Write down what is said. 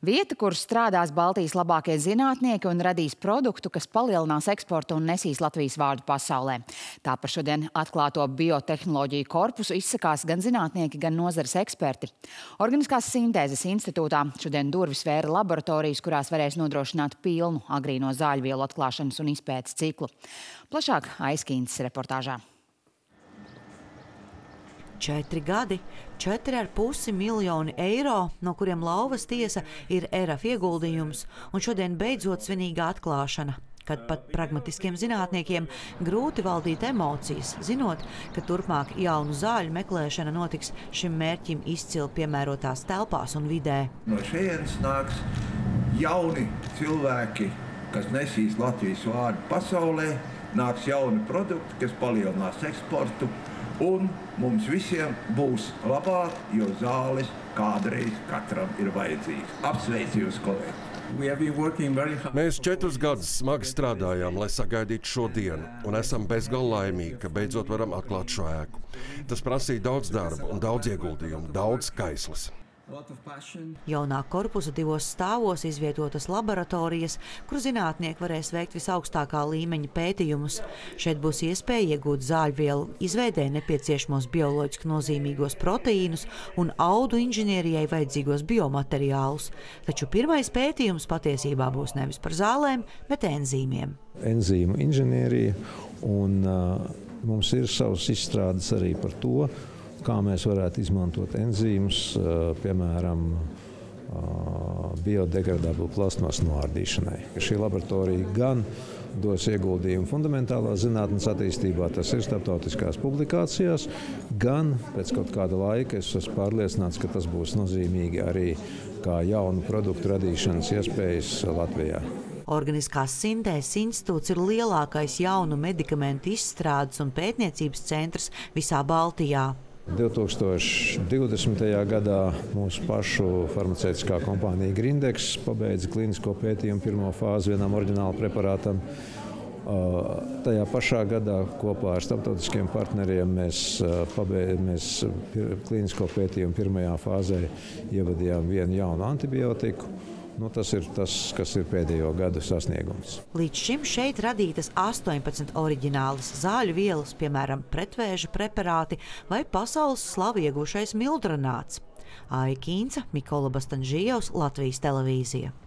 Vieta, kur strādās Baltijas labākie zinātnieki un radīs produktu, kas palielinās eksportu un nesīs Latvijas vārdu pasaulē. Tā par šodien atklāto biotehnoloģiju korpusu izsakās gan zinātnieki, gan nozares eksperti. Organiskās sintēzes institūtā šodien durvis vēra laboratorijas, kurās varēs nodrošināt pilnu agrīno zāļvielu atklāšanas un izpētes ciklu. Plašāk Aizkīnces reportāžā. 4 gadi, 4,5 miljoni eiro, no kuriem lauvas tiesa ir ERAF ieguldījums, un šodien beidzot svinīga atklāšana, kad pat pragmatiskiem zinātniekiem grūti valdīt emocijas, zinot, ka turpmāk jaunu zāļu meklēšana notiks šim mērķim izcili piemērotās telpās un vidē. No šejienes nāks jauni cilvēki, kas nesīs Latvijas vārdu pasaulē, nāks jauni produkti, kas palielinās eksportu, un mums visiem būs labāk, jo zāles kādreiz katram ir vajadzīgs. Apsveicu jūs, kolēģi! Mēs 4 gadus smagi strādājām, lai sagaidītu šo dienu, un esam bezgalīgi laimīgi, ka beidzot varam atklāt šo ēku. Tas prasīja daudz darba un daudz ieguldījumu, daudz kaislas. Jaunā korpusa 2 stāvos izvietotas laboratorijas, kur zinātnieki varēs veikt visaugstākā līmeņa pētījumus. Šeit būs iespēja iegūt zāļvielu izveidē nepieciešamos bioloģiski nozīmīgos proteīnus un audu inženierijai vajadzīgos biomateriālus. Taču pirmais pētījums patiesībā būs nevis par zālēm, bet enzīmiem. Enzīmu inženierija, un mums ir savas izstrādes arī par to, kā mēs varētu izmantot enzīmus, piemēram, biodegradāblu plastmasu noārdīšanai. Šī laboratorija gan dos ieguldījumu fundamentālā zinātnes attīstībā, tas ir starptautiskās publikācijās, gan pēc kaut kāda laika es esmu pārliecināts, ka tas būs nozīmīgi arī kā jaunu produktu radīšanas iespējas Latvijā. Organiskās sintēzes institūts ir lielākais jaunu medikamentu izstrādes un pētniecības centrs visā Baltijā. 2020. gadā mūsu pašu farmaceitiskā kompānija Grindex pabeidza klinisko pētījumu pirmo fāzi vienam oriģinālu preparātam. Tajā pašā gadā kopā ar starptautiskiem partneriem mēs klinisko pētījumu pirmajā fāzē ievadījām vienu jaunu antibiotiku. Tas ir tas, kas ir pēdējo gadu sasniegums. Līdz šim šeit radītas 18 oriģinālas zāļu vielas, piemēram, pretvēža preparāti vai pasaules slavu ieguvušais mildronāts. Aizkīnce, Mikola Bastanžijevs, Latvijas televīzija.